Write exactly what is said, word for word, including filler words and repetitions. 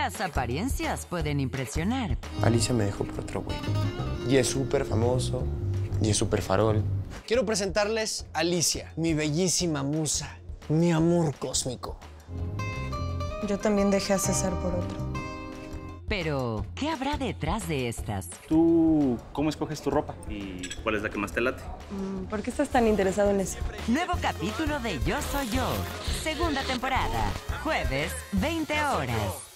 Las apariencias pueden impresionar. Alicia me dejó por otro güey. Y es súper famoso, y es súper farol. Quiero presentarles a Alicia, mi bellísima musa, mi amor cósmico. Yo también dejé a César por otro. Pero, ¿qué habrá detrás de estas? ¿Tú cómo escoges tu ropa? ¿Y cuál es la que más te late? ¿Por qué estás tan interesado en eso? Nuevo capítulo de Yo Soy Yo. Segunda temporada. Jueves, veinte horas.